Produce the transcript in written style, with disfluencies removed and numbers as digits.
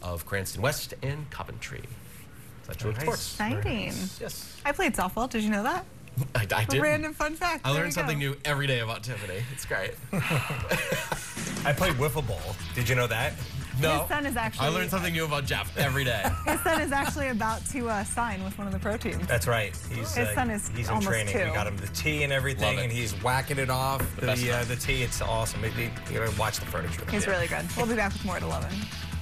of Cranston West and Coventry. So that's your sports. Exciting. Yes. I played softball. Did you know that? I did. Random fun fact. I learned something new every day about Tiffany. It's great. I played wiffle ball. Did you know that? No. His son is actually... I learned something new about Jeff every day. His son is actually about to sign with one of the pro teams. That's right. His son is he's in almost training. 2. We got him the tee and everything, and he's whacking it off the tee. It's awesome. You gotta watch the footage. He's really good. We'll be back with more at 11.